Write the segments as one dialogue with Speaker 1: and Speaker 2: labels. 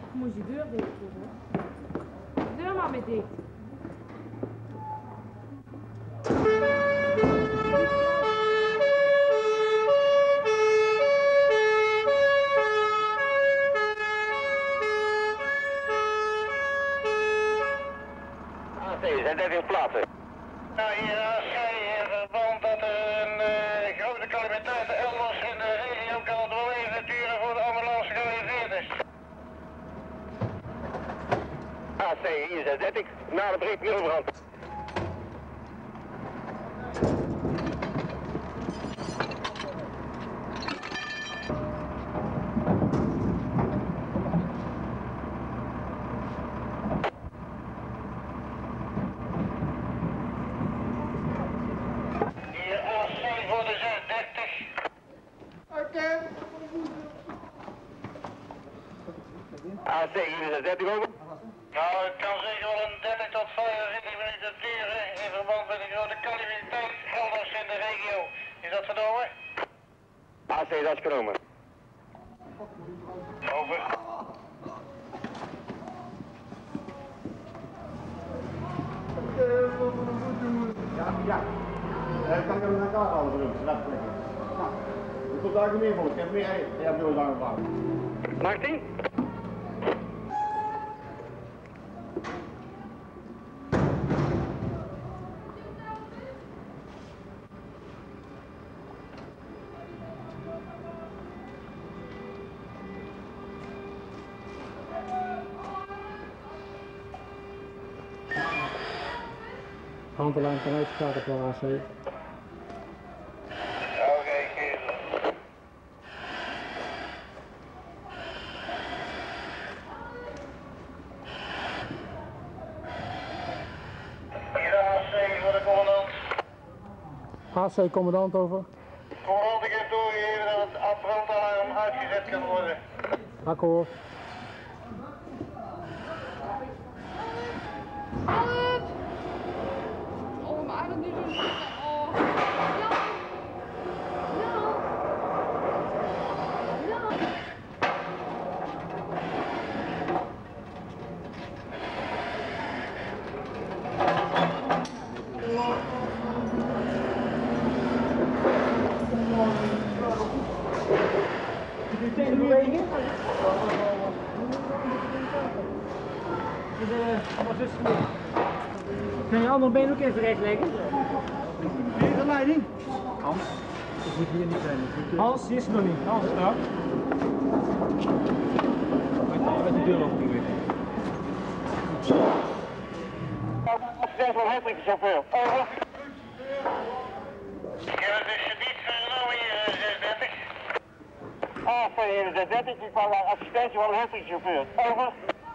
Speaker 1: Moest je deur dicht doen, hoor. De deur maar mee dicht.
Speaker 2: Zijn dat in plaatsen?
Speaker 3: Nou, hier AC in verband dat er een grote calamiteit elders in de regio kan het wel even duren voor de ambulance gerealiseerd is.
Speaker 2: AC, hier zijn 30, na de breed Middelbrand. AC, hier is 30 over.
Speaker 3: Nou, het kan zeker wel een 30 tot 45 minuten duren in verband met de grote calamiteit elders in de regio. Is dat vernomen?
Speaker 2: AC, dat is genomen.
Speaker 3: Over.
Speaker 4: Ja. Kan ik hem naar elkaar halen voor hem? Dat is lekker. Nou, er komt daar meer voor. Ik heb meer EHBO's aangevraagd.
Speaker 2: Martin?
Speaker 5: Handellijn vanuit staat op wel AC.
Speaker 3: Oké, Gezel. Hier de AC voor de commandant.
Speaker 5: AC commandant over.
Speaker 3: Commandant, ik heb doorgegeven dat het brandalarm uitgezet kan worden.
Speaker 5: Akkoord.
Speaker 1: Oh, maar eigenlijk nu doen. Oh. Ja.
Speaker 5: Kan je andere been ook even recht leggen?
Speaker 4: Hier de leiding.
Speaker 5: Hans. Dat moet hier niet zijn. Hans is er nog niet. Hans is daar. Met de deur open weer.
Speaker 2: Assistent van Hendrik, de chauffeur. Over.
Speaker 3: Ik heb het dus niet vernomen hier, 36.
Speaker 2: AC, hier is 30, ik van de assistentie van Hendrik, de chauffeur. Over.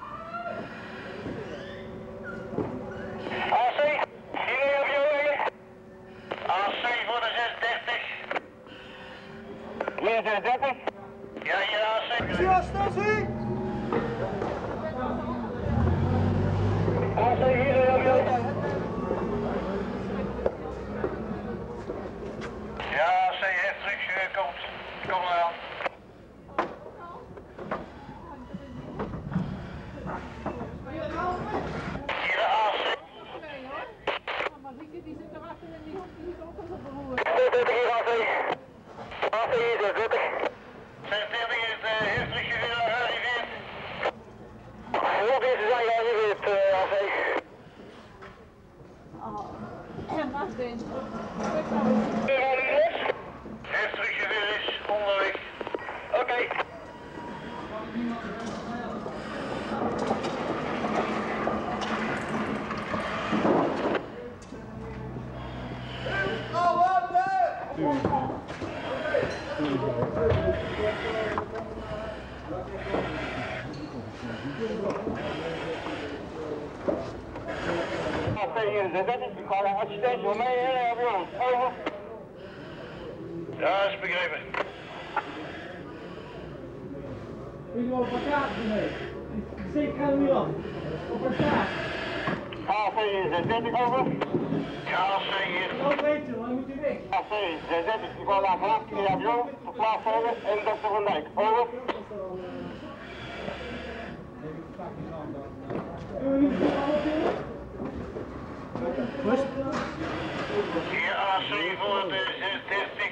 Speaker 3: AC, jullie op jou weer? AC voor de 630.
Speaker 2: Hier is 30.
Speaker 3: Ja, hier AC.
Speaker 4: Ja, statie!
Speaker 2: AC, hier op jou.
Speaker 3: Ja, AC heeft terug, komt eraan. Hier de AC.
Speaker 1: Die zit erachter en die hoeft ook als een beroerd.
Speaker 2: 30 hier AC. AC hier is 30.
Speaker 3: 36 heeft terug gearriveerd.
Speaker 2: Nog eens zijn gearriveerd, AC.
Speaker 1: En was dit?
Speaker 3: Heeft teruggeveerd is onderweg.
Speaker 2: Oké. Hier is 30, ik ga naar assistentie van mij en ambulance. Over.
Speaker 3: Ja, is begrepen.
Speaker 5: Jullie op elkaar mee. Zeker gaan we hier af. Op elkaar.
Speaker 2: AC is 30 over.
Speaker 3: Ja, AC hier.
Speaker 5: Dat weet je, dan moet je weg.
Speaker 2: AC is 30, ik ga naar vanaf in de avion, verplaatst hebben en dokter Van Dijk. Over.
Speaker 5: Rust.
Speaker 3: Hier AC voor de 36.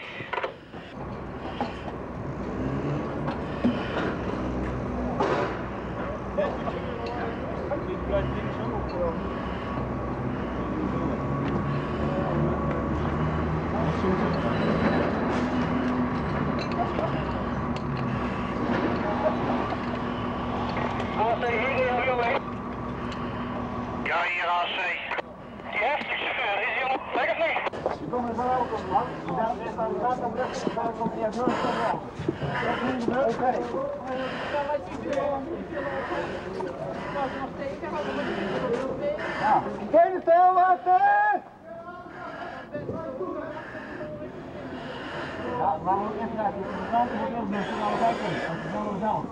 Speaker 3: AC hier, jongen. Ja, hier AC. Die heftigchauffeur, is hij al op weg of niet?
Speaker 5: Je komt er van auto, man. Dan is dan gaat dan rustig, dan komt hij even wel. Oké. Ja. Geen stil, wachten! Ja, maar we moeten even kijken. De kant moet heel best naar de zijkant. Dat is wel zelf.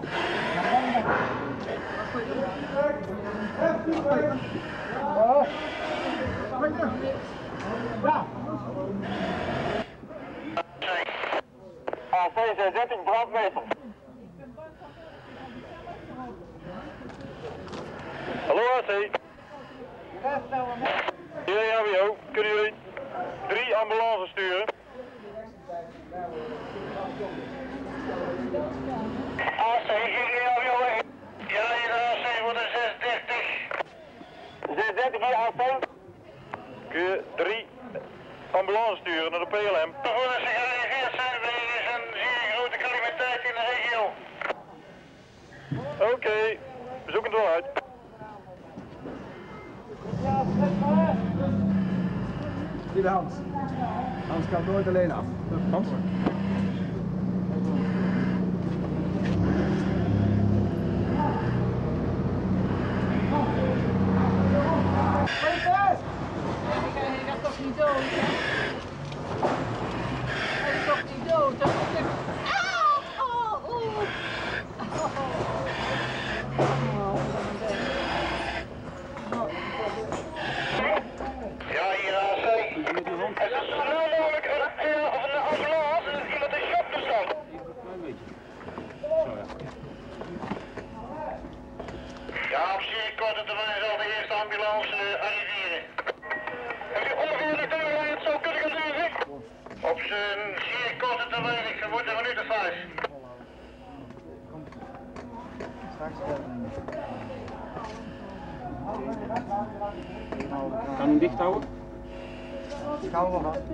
Speaker 5: Ja.
Speaker 2: AC 30 brandmeester.
Speaker 3: Hallo AC. Hier JWO, kunnen jullie 3 ambulances sturen? AC, hier JWO. Ja, hier AC voor de 630.
Speaker 2: 630 hier AC.
Speaker 3: Kun je 3 ambulances sturen naar de PLM? Voordat ze gereageerd zijn, wegens een zeer grote calamiteit in de regio. Oké, we zoeken het wel uit.
Speaker 5: Zie de Hans. Hans kan nooit alleen af. Hans?
Speaker 1: Hij gaat toch niet dood, hè? Hij is toch niet dood, hè?
Speaker 3: Ja, hier AC. Het is zo mogelijk een ambulance, er is iemand in shocktoestand. Ja, op zeer korte termijn zal de eerste ambulance arriveren. Heb je ongeveer de tijd waar je het zou kunnen gaan duren? Op zijn zeer korte termijn, ik vermoed een minuut of 5.
Speaker 5: Kan hem dicht houden?
Speaker 4: Gaan we nog aan.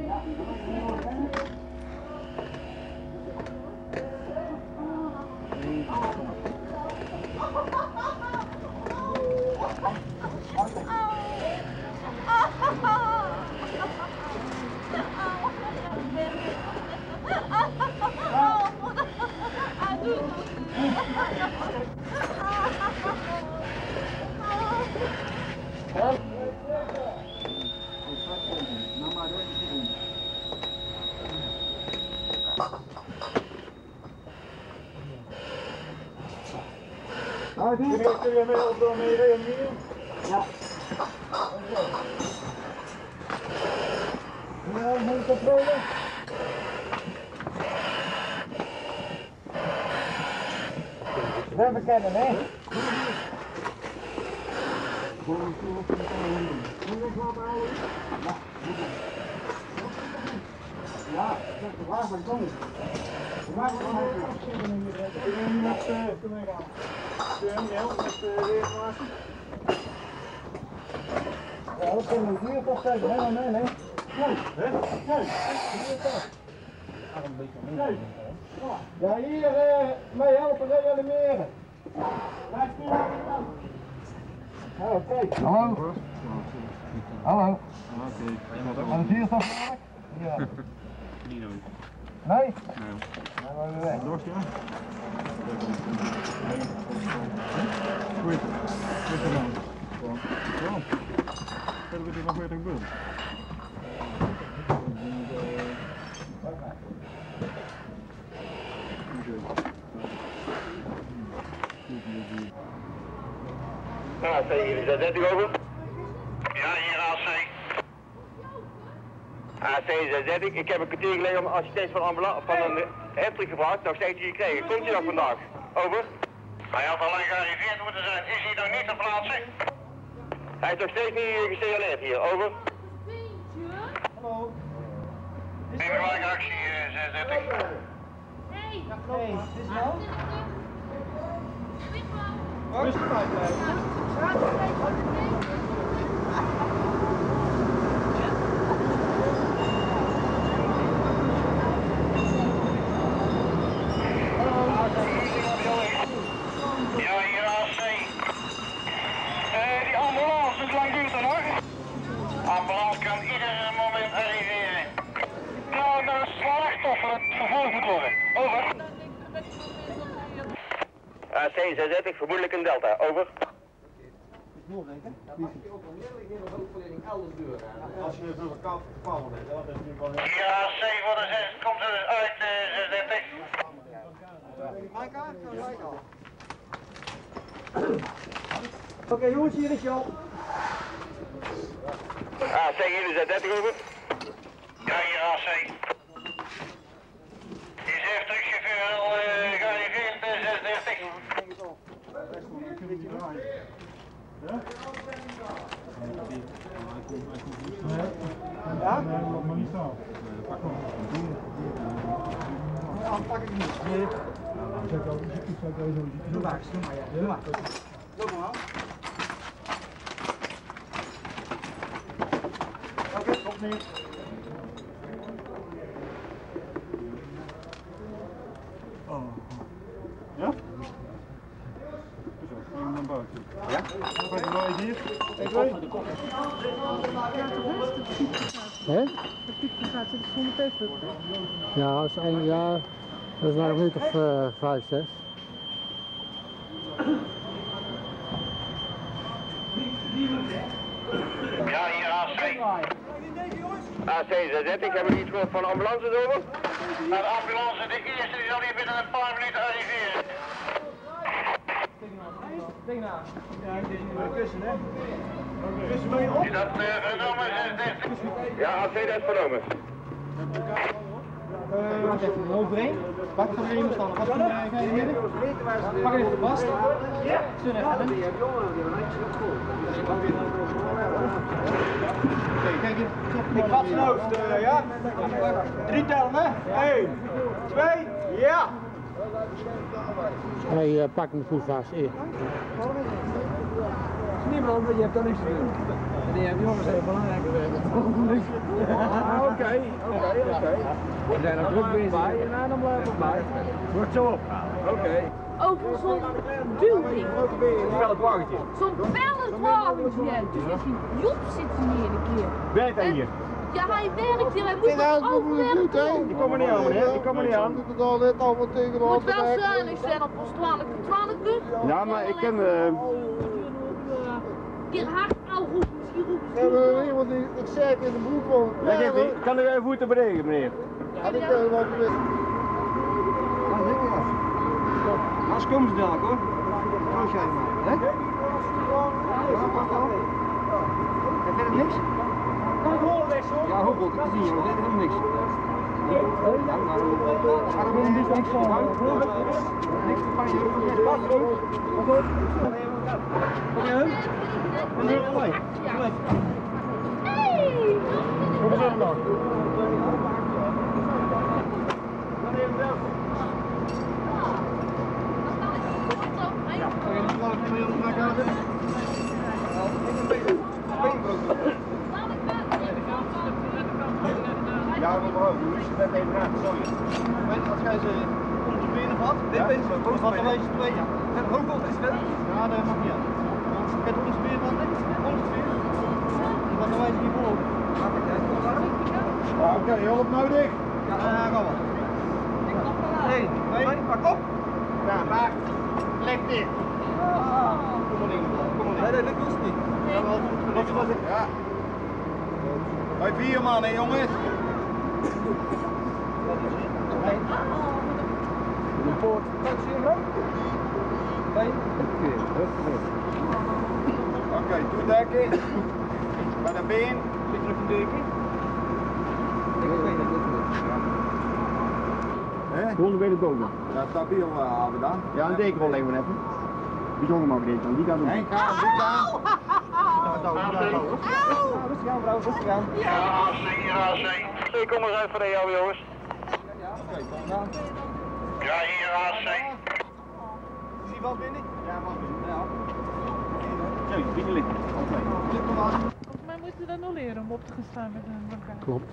Speaker 5: Kun je mee op door mee reanimeren?
Speaker 4: Ja.
Speaker 5: Ja, moet ik controle?
Speaker 4: We bekennen, hè? Ja, waar van kom ik? Waar van kom ik?
Speaker 5: Ik ben met reanimatie.
Speaker 4: Ja, dat kan een dier toch zeggen, helemaal mee, hè? Ja, hier mee helpen reanimeren. Ja, oké. Hallo? Hallo? Aan de vierstaf nodig? Ja.
Speaker 5: Niet nodig.
Speaker 4: Nee?
Speaker 5: Nee.
Speaker 4: Dan gaan we weg.
Speaker 5: Dorst, ja? Goed. Goed gedaan. Ja. Verder wordt er nog weer een gebeuren.
Speaker 2: AC, hier is dat 30 over.
Speaker 3: Ja, hier AC.
Speaker 2: AC is 30. Ik heb een kwartier geleden om een assistent van een heftig gevraagd. Nog steeds hier gekregen. Komt hij nog vandaag? Over.
Speaker 3: Hij had al lang gearriveerd moeten zijn. Is hij nog niet te plaatsen? Hij is nog steeds niet gesignaleerd hier, over.
Speaker 5: Hallo.
Speaker 3: Neem gelijk actie 36.
Speaker 1: Hey!
Speaker 5: Hey, is het wel? Rustig uitblijven.
Speaker 3: Ja, hier AC. Die ambulance, hoe lang duurt dat nog? Ambulance kan ieder moment arriveren. Nou, naar een slachtoffer het vervolgd moet worden. Over. AC 36, vermoedelijk een Delta. Over.
Speaker 4: Als je even elkaar vervallen bent, dat is nu wel heel...
Speaker 3: Ja, C voor de 6 komt er dus uit 36.
Speaker 5: Mijn kaart, gelijk al. Oké jongens, hier is Jan.
Speaker 3: AC hier is 30 over. Ja, hier AC. Die zegt truckchauffeur al gearriveerd 36.
Speaker 5: Ja? Maar niet zo. Pak ik niet. Nee. Doe maar, ja. Doe maar. Loop maar. Oké, komt niet. Oh. Ja? Zo, even naar buiten. Ja? Wat is nou hier? De kop.
Speaker 6: Hè?
Speaker 5: De fietsverstaat zit zonder Facebook.
Speaker 6: Ja, dat is maar een minuut of 5, 6.
Speaker 3: Ja, hier AC. AC 36, hebben we iets gehoord van de ambulances over? Nou, de ambulance, de eerste, die zal hier binnen een paar minuten arriveren.
Speaker 5: Tegenaan. Ja, ik denk maar kussen, hè? Kussen ben je op?
Speaker 3: Is dat vernomen 36? Ja, AC dat is vernomen.
Speaker 5: Wacht even, overheen. Wacht even, even staan. Wat kunnen wij even? Pak even vast. Ja. Zullen we hebben? Kijk, ik vat zijn hoofd, ja? 3 tellen, hè? 1, 2, ja!
Speaker 6: Hij pakt hem goed vast.
Speaker 5: Niemand, je hebt dan niks te doen. Die jongens zijn belangrijker werk. Oké. We zijn er druk bezig. En dan blijven we bij. Wordt zo opgehaald. Oké.
Speaker 1: Over zo'n duwding.
Speaker 5: Spel het waggetje.
Speaker 1: Zo'n pelletwagentje. Dus als hij Joep zit hier een keer.
Speaker 5: Werkt hij hier?
Speaker 1: Ja, hij werkt hier. Hij moet nog overwerken.
Speaker 5: Die komen niet aan, meneer. Die komen niet aan.
Speaker 1: Het moet wel zuinig zijn op ons 12 punt.
Speaker 5: Ja, maar ik ken...
Speaker 1: Keer hard nou roepen, misschien roepen.
Speaker 4: Ja, want ik zeg in de broek van...
Speaker 5: Daar geeft hij. Kan er even voeten beneden, meneer?
Speaker 4: Ja, dat kan wel gebeuren.
Speaker 5: Als komen ze dadelijk, hoor. Proost jij maar, hè? En verder niks? Kan ik horen weg, hoor? Ja, hoppel, ik zie je, maar verder helemaal niks. Ja, maar er is niks van. Niks van je. Kom je hem? Nee, mooi.
Speaker 1: Hey!
Speaker 5: Hoe is het nog?
Speaker 4: Ja, mevrouw, u moest je net even naar, sorry.
Speaker 5: Als jij ze onder de benen vat, dit is het. Wat dan wees je twee? En hoeveel is het? Ja, dat mag niet aan. Het onder de benen vat, onder de benen. Wat dan wees je niet voor?
Speaker 4: Oké, hulp nodig.
Speaker 5: Ja, ga maar. 1, 2, pak op.
Speaker 4: Ja, maar leg dit.
Speaker 5: Kom maar in. Nee, dat kost niet. Wat was het?
Speaker 4: Ja. Bij 4 mannen, jongens.
Speaker 5: De poort. Kan je zien, nee?
Speaker 4: Oké, toedekken. Bij de been.
Speaker 5: Beetje terug een deken.
Speaker 4: Hè?
Speaker 5: Gewoon weer de boven.
Speaker 4: Ja, stabiel houden dan.
Speaker 5: Ja, een deken wel even.
Speaker 4: Bijzonder maar breed dan, die gaat doen.
Speaker 5: Henk, ga, rustig aan vrouw, rustig aan.
Speaker 3: Ja, AC, hier AC.
Speaker 2: Ik kom eens uit voor de jou, jongens.
Speaker 3: Ja, hier AC.
Speaker 5: Is die wel binnen? Ja, man binnen. Ja.
Speaker 4: Zo, binnen liggen.
Speaker 1: Volgens mij moet je dat nog leren om op te gaan staan met een elkaar.
Speaker 6: Klopt.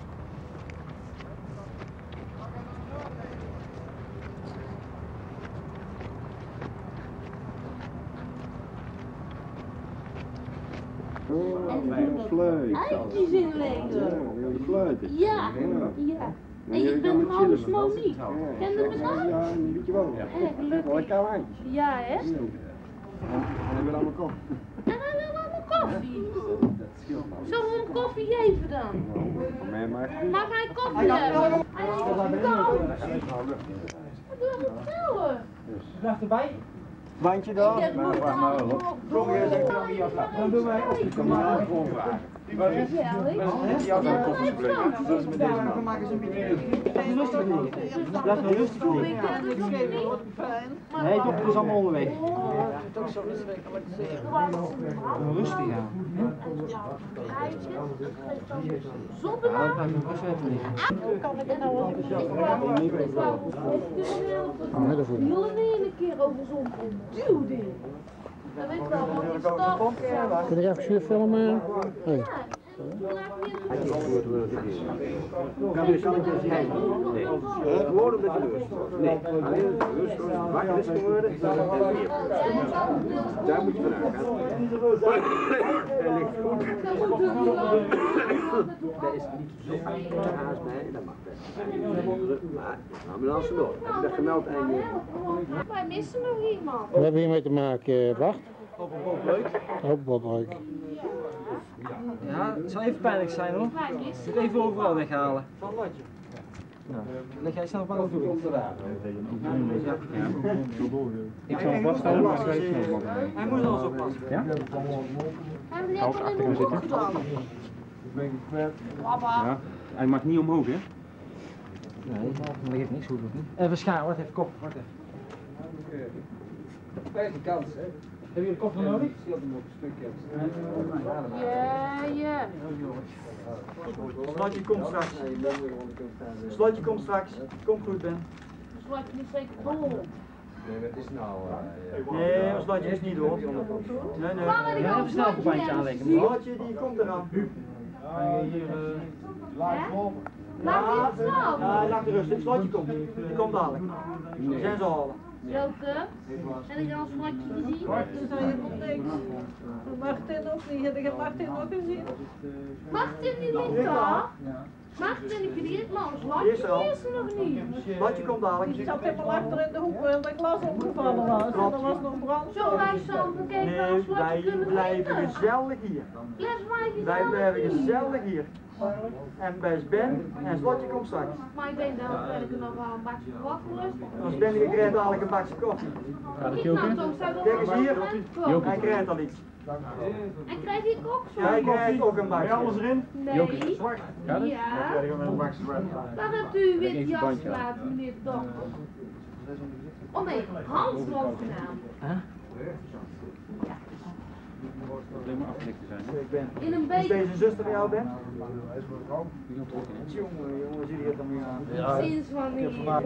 Speaker 4: Fluit.
Speaker 7: Eitjes inleggen.
Speaker 4: Fluiten.
Speaker 7: Ja, ja. En je bent trouwens Monique. Ken je me nou?
Speaker 4: Ja, die weet je wel.
Speaker 7: Echt
Speaker 4: Wel
Speaker 7: leuk.
Speaker 4: lekker aan.
Speaker 7: Ja, hè?
Speaker 4: En dan weer allemaal koffie.
Speaker 7: En hij wil allemaal koffie. Zullen we hem koffie geven dan?
Speaker 4: Voor mij maar.
Speaker 7: Mag hij koffie hebben? Hij is koud. Wat doe je vertellen?
Speaker 5: Graag erbij.
Speaker 4: Bandje daar.
Speaker 7: Ik heb nog
Speaker 4: Kom hier, zeg dan wie jou
Speaker 5: Dan doen wij op de kamer. Dan maken ze een beetje rustig liggen. Blijf nou rustig liggen. Nee, toch, het is allemaal onderweg. Rustig aan.
Speaker 7: Zonder
Speaker 5: Ja, dan moet ik even liggen.
Speaker 7: kan ik nou wel jullie een keer over zo'n duw ding. Dat weet ik wel, want je stapt.
Speaker 6: Kun je even hier filmen? Hey.
Speaker 4: Gewoon met de rust. Nee, alleen de rust. Wakker is geworden. Daar moet je vanuit gaan. Hij ligt goed. Dat is niet zo haast bij, dat mag best. Maar ambulance door. Heb je dat gemeld aan je?
Speaker 7: Wij missen nog iemand.
Speaker 6: Wat hebben we hiermee te maken, Bart? Ook Bobbeuk.
Speaker 5: Ja, het zal even pijnlijk zijn hoor.
Speaker 7: Wij
Speaker 5: Ik
Speaker 7: missen
Speaker 5: moet even overal weghalen. Nou, leg jij snel op de doe ik.
Speaker 6: Ik zal hem vasthouden, maar ik snel
Speaker 5: Hij moet alles oppassen.
Speaker 6: Ja?
Speaker 7: Hij heeft lekker in de hoek gedaan.
Speaker 6: Ja. Hij mag niet omhoog, hè?
Speaker 5: Nee, dat geeft niks, hoe doet het niet. Even schaar, wacht even, kop, wacht even. Kijk, die kans, hè. Heb je de kop nog nodig?
Speaker 7: Ja, ja.
Speaker 5: Slotje komt straks. Slotje komt straks. Kom goed, Ben.
Speaker 7: Zwart niet zeker dol.
Speaker 5: Nee, maar Slotje is niet door. Nee, nee.
Speaker 7: Waar ik al
Speaker 5: snelverbandje aanleggen. Slotje, die komt eraan. Hier,
Speaker 7: Laat je het snel.
Speaker 5: ja, hij lag de rust. Slotje komt. Die komt dadelijk. Die zijn ze halen.
Speaker 7: Welke? En ik al zwatje gezien?
Speaker 1: Toen zei je nog niks. Martin ook niet. Heb je Martin ook gezien?
Speaker 7: Martin die ligt daar. Martin, ik weet het, maar zwatje
Speaker 5: Is er al.
Speaker 7: is er nog niet.
Speaker 5: Slotje komt dadelijk.
Speaker 1: Ik zat helemaal achter in de hoek waar de glas omgevallen was. En er was nog brand.
Speaker 7: Zo wij samen kijken naar
Speaker 5: Nee,
Speaker 7: zwatje
Speaker 5: wij
Speaker 7: kunnen
Speaker 5: blijven
Speaker 7: drinken.
Speaker 5: gezellig hier.
Speaker 7: Les mij
Speaker 5: Wij blijven gezellig hier. En best Ben en Slotje komt straks.
Speaker 7: Maar ik denk dat ik nog wel een bakje wakker
Speaker 5: Als Ben die krijgt dadelijk een bakje koffie. Kijk eens hier. Hij krijgt al iets.
Speaker 7: En krijg ik ook zo?
Speaker 5: Hij krijgt ook een bakje. Alles erin?
Speaker 7: Nee. Ja. Waar hebt u wit jas gelaten, meneer de dokter? Oh nee, Hans loopt gedaan. In een
Speaker 5: Is
Speaker 7: beetje.
Speaker 5: deze zuster van jou, Ben? Jongen, zie je het dan weer aan?
Speaker 7: Sinds wanneer?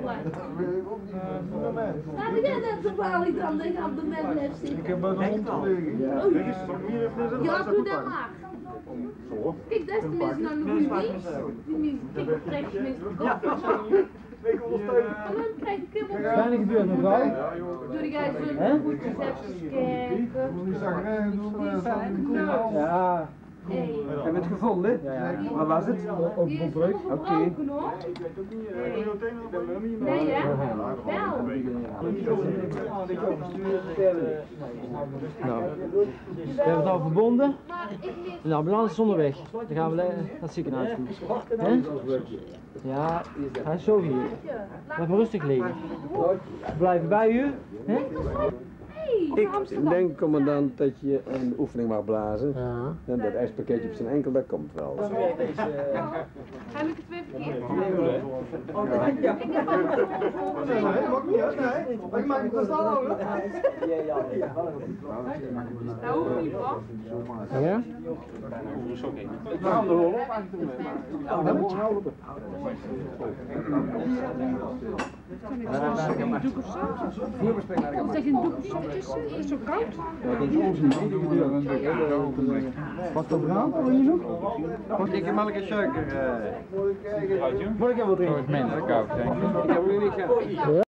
Speaker 7: Laat ik net toevallig dan dat ik op de mat blijf zitten.
Speaker 5: Ik heb ook een hond liggen.
Speaker 7: Ja, doe dat maar. Kijk, dat is tenminste nog een goede dienst. Die krijg je tenminste koffie.
Speaker 5: Ik ondersteunen.
Speaker 7: En dan krijg ik helemaal
Speaker 5: Weinig gebeurd, mevrouw.
Speaker 7: doe jij zo'n goedjes even kijken.
Speaker 5: Ja.
Speaker 7: Hey.
Speaker 5: Heb je het gevonden? Ja. Waar was het?
Speaker 7: Die is nog gebroken hoor. Nee hè? Wel.
Speaker 5: Nou, we hebben het al verbonden.
Speaker 7: Maar ik mis.
Speaker 5: De ambulance is onderweg. Dan gaan we naar het ziekenhuis toe. Hè? Ja, hij is zo hier. Laat maar rustig liggen. We blijven bij u. Hè?
Speaker 4: Ik denk, commandant, dat je een oefening mag blazen.
Speaker 6: Ja.
Speaker 4: En dat ijspakketje op zijn enkel, dat komt wel.
Speaker 7: Heb ik het weer verkeerd?
Speaker 4: Nee, mag niet, hè? Nee. Maar ik maak hem kristal hoor.
Speaker 7: Dat hoeft niet hoor.
Speaker 6: Ja?
Speaker 5: Ik ga hem er wel op achter me. Ja, dat moet je houden.
Speaker 7: Een doek of zo? Of zeg je een doek of zo tussen? Is het zo koud?
Speaker 5: Dat is ons niet. Wat voor verhaal? Wil je nog? Mag ik hem een suiker? Moet ik even wat drinken? Het is minder koud, denk ik. Ik heb er niks aan.